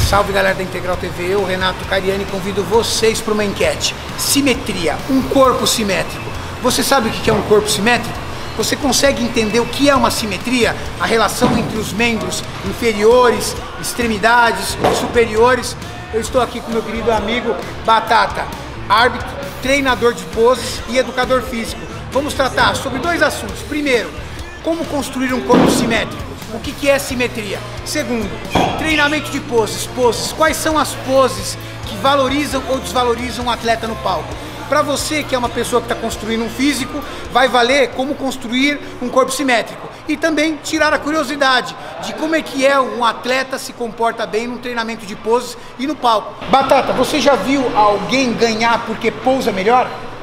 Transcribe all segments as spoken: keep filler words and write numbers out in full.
Salve galera da Integral T V, eu, Renato Cariani, convido vocês para uma enquete. Simetria, um corpo simétrico. Você sabe o que é um corpo simétrico? Você consegue entender o que é uma simetria? A relação entre os membros inferiores, extremidades, superiores. Eu estou aqui com meu querido amigo Batata, árbitro, treinador de poses e educador físico. Vamos tratar sobre dois assuntos. Primeiro, como construir um corpo simétrico. O que, que é simetria? Segundo, treinamento de poses. Poses. Quais são as poses que valorizam ou desvalorizam o atleta no palco? Para você que é uma pessoa que está construindo um físico, vai valer como construir um corpo simétrico. E também tirar a curiosidade de como é que é um atleta se comporta bem no treinamento de poses e no palco. Batata, você já viu alguém ganhar porque pousa melhor?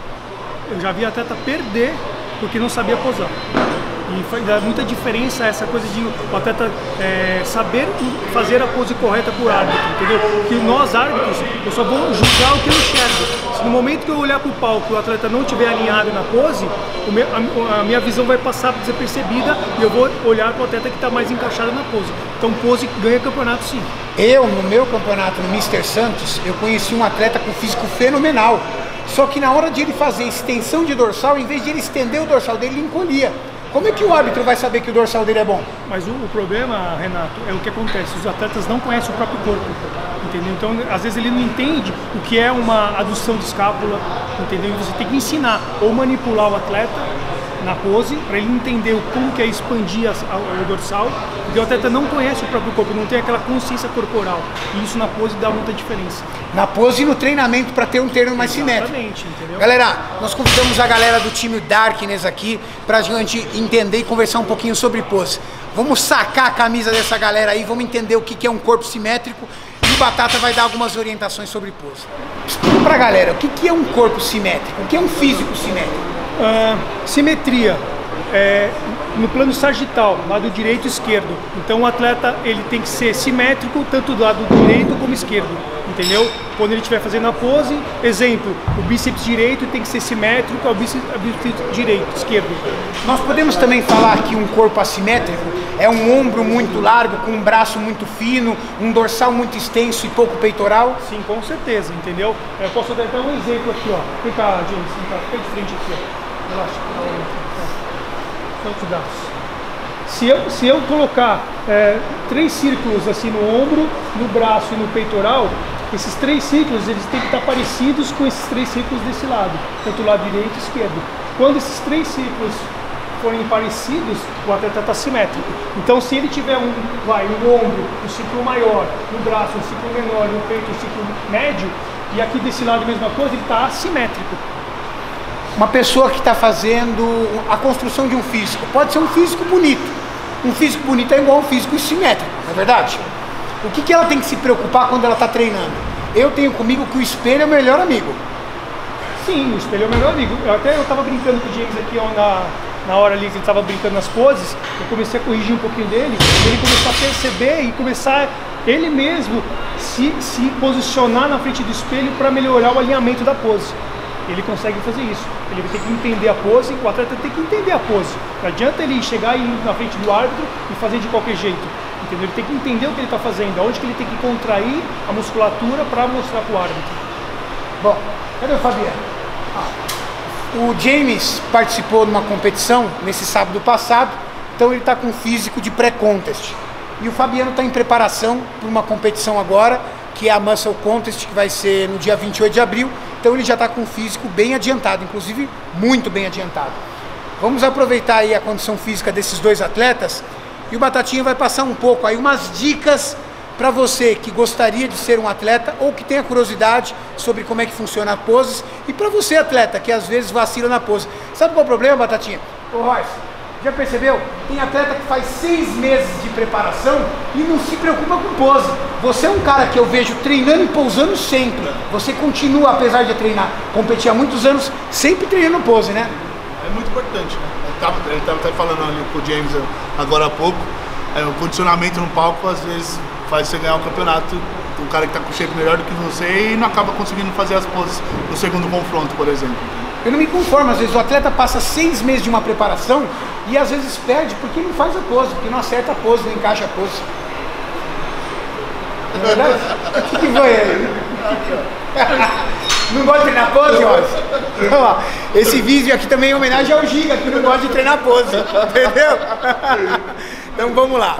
Eu já vi atleta perder porque não sabia posar. E foi, dá muita diferença essa coisa de o atleta é, saber fazer a pose correta por árbitro, entendeu? Porque nós árbitros, eu só vou julgar o que eu enxergo. Se no momento que eu olhar para o palco e o atleta não estiver alinhado na pose, o meu, a, a minha visão vai passar desapercebida e eu vou olhar para o atleta que está mais encaixado na pose. Então pose ganha campeonato sim. Eu, no meu campeonato no mister Santos, eu conheci um atleta com físico fenomenal. Só que na hora de ele fazer extensão de dorsal, em vez de ele estender o dorsal dele, ele encolhia. Como é que o árbitro vai saber que o dorsal dele é bom? Mas o, o problema, Renato, é o que acontece. Os atletas não conhecem o próprio corpo, entendeu? Então, às vezes ele não entende o que é uma adução de escápula, entendeu? E você tem que ensinar ou manipular o atleta na pose, para ele entender como que é expandir a, a, o dorsal, porque o atleta não conhece o próprio corpo, não tem aquela consciência corporal, e isso na pose dá muita diferença. Na pose e no treinamento, para ter um treino mais simétrico. Exatamente, entendeu? Galera, nós convidamos a galera do time Darkness aqui, pra gente entender e conversar um pouquinho sobre pose. Vamos sacar a camisa dessa galera aí, vamos entender o que é um corpo simétrico, e o Batata vai dar algumas orientações sobre pose. Explica pra galera, o que é um corpo simétrico, o que é um físico simétrico? Uh, simetria é, no plano sagital, lado direito e esquerdo. Então o atleta ele tem que ser simétrico tanto do lado direito como esquerdo, entendeu? Quando ele estiver fazendo a pose, exemplo, o bíceps direito tem que ser simétrico ao bíceps, ao bíceps direito, esquerdo. Nós podemos também falar que um corpo assimétrico é um ombro muito largo, com um braço muito fino, um dorsal muito extenso e pouco peitoral? Sim, com certeza, entendeu? Eu posso dar até um exemplo aqui, ó. Vem cá, James, vem cá, fica de frente aqui, ó. Relaxa, tantos braços. Se eu, se eu colocar é, três círculos assim no ombro, no braço e no peitoral, esses três círculos eles têm que estar parecidos com esses três círculos desse lado, tanto o lado direito e esquerdo. Quando esses três círculos forem parecidos, o atleta está simétrico. Então, se ele tiver um, vai, no ombro, um círculo maior, no braço, um círculo menor, no peito, um círculo médio, e aqui desse lado a mesma coisa, ele está assimétrico. Uma pessoa que está fazendo a construção de um físico, pode ser um físico bonito. Um físico bonito é igual a um físico simétrico, não é verdade? O que, que ela tem que se preocupar quando ela está treinando? Eu tenho comigo que o espelho é o melhor amigo. Sim, o espelho é o melhor amigo. Eu até eu estava brincando com o James aqui ó, na, na hora ali que ele estava brincando nas poses, eu comecei a corrigir um pouquinho dele, ele começou a perceber e começar ele mesmo se, se posicionar na frente do espelho para melhorar o alinhamento da pose. Ele consegue fazer isso. Ele vai ter que entender a pose, o atleta tem que entender a pose. Não adianta ele chegar e ir na frente do árbitro e fazer de qualquer jeito. Entendeu? Ele tem que entender o que ele está fazendo, aonde que ele tem que contrair a musculatura para mostrar para o árbitro. Bom, cadê o Fabiano? Ah, o James participou de uma competição nesse sábado passado, então ele está com físico de pré-contest. E o Fabiano está em preparação para uma competição agora, que é a Muscle Contest, que vai ser no dia vinte e oito de abril. Então ele já está com o físico bem adiantado, inclusive muito bem adiantado. Vamos aproveitar aí a condição física desses dois atletas e o Batatinha vai passar um pouco aí umas dicas para você que gostaria de ser um atleta ou que tenha curiosidade sobre como é que funciona a pose, e para você atleta que às vezes vacila na pose. Sabe qual é o problema, Batatinha? Ô Royce, já percebeu? Tem atleta que faz seis meses de preparação e não se preocupa com pose. Você é um cara que eu vejo treinando e pousando sempre. Você continua, apesar de treinar, competir há muitos anos, sempre treinando pose, né? É muito importante, né? Ele estava até falando ali com o James agora há pouco. É, o condicionamento no palco às vezes faz você ganhar o campeonato. Um cara que está com shape melhor do que você e não acaba conseguindo fazer as poses no segundo confronto, por exemplo. Eu não me conformo, às vezes o atleta passa seis meses de uma preparação e às vezes perde porque não faz a pose, porque não acerta a pose, não encaixa a pose. Não é verdade? O que, que foi aí? Não gosta de treinar pose, ó? Esse vídeo aqui também é em homenagem ao Giga, que não gosta de treinar pose, entendeu? Então vamos lá.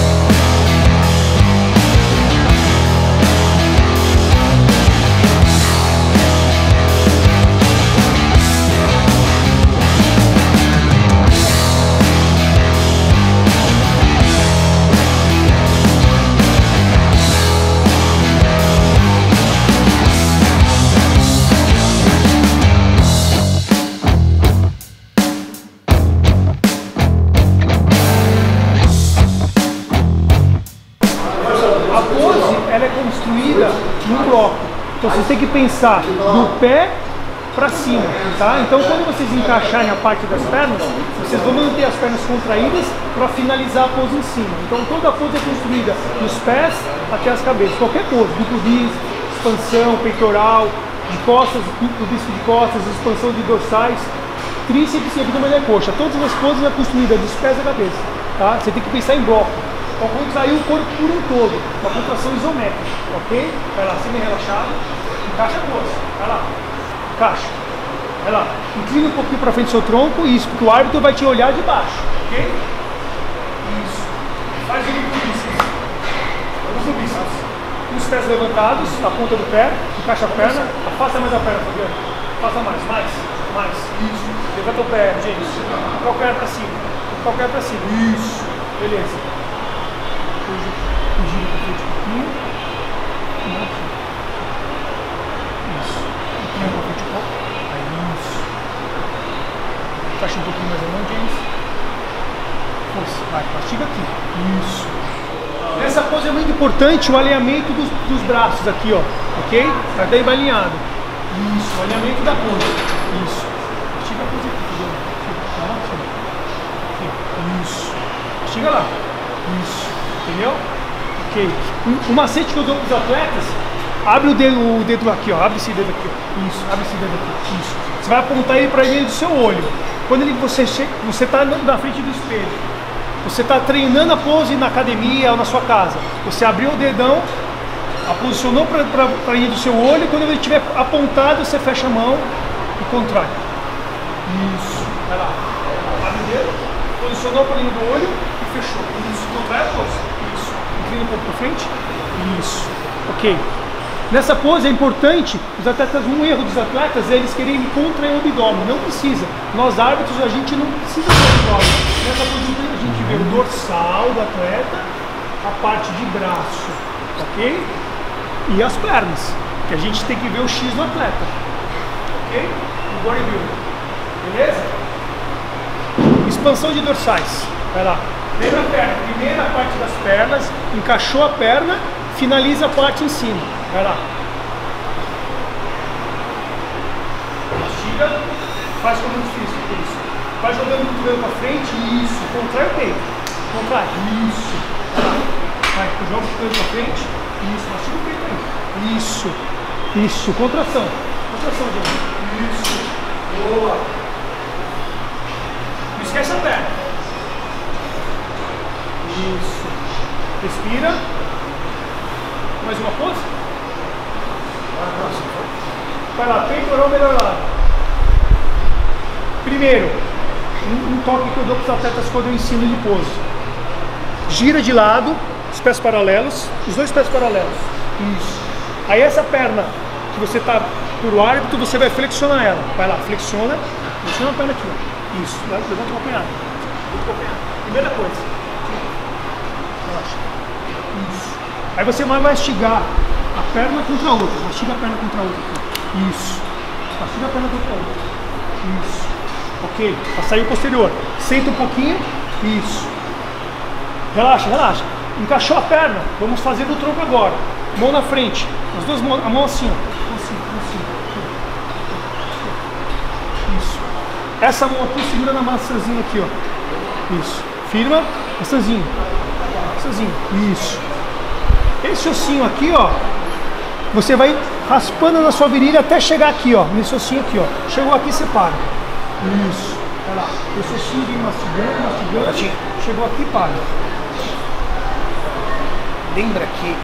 Num bloco. Então vocês têm que pensar do pé para cima, tá? Então quando vocês encaixarem a parte das pernas, vocês vão manter as pernas contraídas para finalizar a pose em cima. Então toda a pose é construída dos pés até as cabeças. Qualquer pose, duplo bis, expansão, peitoral, de costas, duplo bíceps de costas, expansão de dorsais, tríceps e abdômen e coxa. Todas as poses é construída dos pés à cabeça, tá? Você tem que pensar em bloco. Então contrair o corpo por um todo, uma contração isométrica, ok? Vai lá, semi relaxado, encaixa a pose, vai lá, encaixa, vai lá, inclina um pouquinho para frente do seu tronco, isso, porque o árbitro vai te olhar de baixo, ok? Isso, faz o duplo bíceps, duplo bíceps, os pés levantados, a ponta do pé, encaixa a perna, afasta mais a perna, Fabiano, afasta mais, mais, mais, isso, levanta o pé, James, calcanhar para cima, calcanhar para cima, isso, beleza. Gira para frente um pouquinho. Isso. Inclina para frente um pouco. Aí, isso. Fecha um pouquinho mais a mão, James. Força. Vai, mastiga aqui. Isso. Nessa pose é muito importante o alinhamento dos, dos braços aqui, ó. Ok? Vai daí vai alinhado. Isso. O alinhamento da pose. Isso. Mastiga a pose aqui. Isso. Mastiga lá. Isso. Entendeu? Ok. Um, um macete que eu dou para os atletas, abre o dedo, o dedo aqui, ó. Abre esse dedo aqui, ó. Isso, abre esse dedo aqui. Isso. Você vai apontar ele para ele do seu olho. Quando ele, você chega, você está na frente do espelho. Você está treinando a pose na academia ou na sua casa. Você abriu o dedão, posicionou para ir do seu olho. Quando ele estiver apontado, você fecha a mão e contrai. Isso. Vai lá. Abre o dedo, posicionou para ir do olho e fechou. Isso. Contrai a pose. Inclina um pouco para frente. Isso. Ok. Nessa pose é importante, os atletas, um erro dos atletas é eles querem contrair o abdômen. Não precisa. Nós árbitros, a gente não precisa do abdômen. Nessa pose a gente vê o dorsal do atleta, a parte de braço, ok? E as pernas, que a gente tem que ver o X do atleta, ok? O bodybuilder. Beleza? Expansão de dorsais. Vai lá. Lembra a perna, primeira parte das pernas, encaixou a perna, finaliza a parte em cima. Vai lá. Mastiga, faz como difícil, isso. Vai jogando o cotovelo para frente, isso. Contrai o peito. Contrai, isso. Vai lá. Vai, joga o cotovelo para frente, isso. Mastiga o peito aí. Isso. Isso, contração. Contração, gente. Isso. Boa. Não esquece a perna. Isso. Respira. Mais uma pose. Vai lá, peitoral melhor lado. Primeiro, um, um toque que eu dou para os atletas quando eu ensino de pose. Gira de lado, os pés paralelos, os dois pés paralelos. Isso. Aí essa perna que você está por o árbitro, você vai flexionar ela. Vai lá, flexiona. Flexiona a perna aqui. Ó. Isso. Levanta o calcanhar. Primeira coisa. Isso. Aí você vai mastigar a perna contra a outra. Mastiga a perna contra a outra. Isso. Mastiga a perna contra a outra. Isso. Ok. Para sair o posterior. Senta um pouquinho. Isso. Relaxa, relaxa. Encaixou a perna. Vamos fazer do tronco agora. Mão na frente. As duas mãos. A mão assim, ó. Assim, assim. Isso. Essa mão aqui segura na maçãzinha aqui, ó. Isso. Firma. Maçãzinha. Maçãzinha. Isso. Esse ossinho aqui, ó, você vai raspando na sua virilha até chegar aqui, ó, nesse ossinho aqui, ó. Chegou aqui, você para. Isso. Olha lá. Esse ossinho vem mastigando, mastigando. Chegou aqui, para. Lembra que